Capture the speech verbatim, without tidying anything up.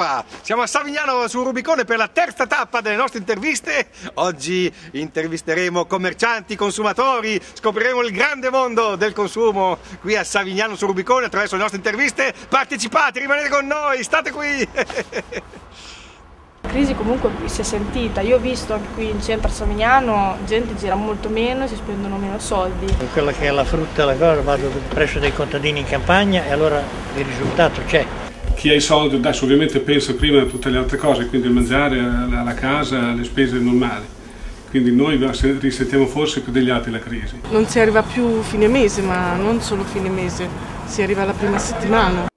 qua, siamo a Savignano sul Rubicone per la terza tappa delle nostre interviste. Oggi intervisteremo commercianti, consumatori, scopriremo il grande mondo del consumo qui a Savignano sul Rubicone attraverso le nostre interviste. Partecipate, rimanete con noi, state qui! La crisi comunque si è sentita, io ho visto anche qui in centro a Savignano, gente gira molto meno e si spendono meno soldi. Quella che è la frutta, la cosa, vado presso dei contadini in campagna e allora il risultato c'è. Chi ha i soldi adesso ovviamente pensa prima a tutte le altre cose, quindi al mangiare, alla casa, alle spese normali. Quindi noi risentiamo forse più degli altri la crisi. Non si arriva più fine mese, ma non solo fine mese, si arriva alla prima settimana.